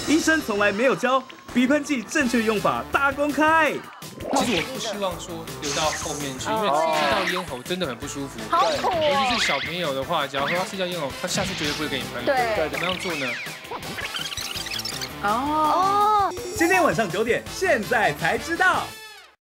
医生从来没有教，鼻喷剂正确用法大公开。 其实我不希望说流到后面去，因为吃到咽喉真的很不舒服。 好苦哦！ 尤其是小朋友的话，假如说他吃掉咽喉，他下次绝对不会给你喷。 对， 怎么样做呢？ 哦， 今天晚上9点，现在才知道。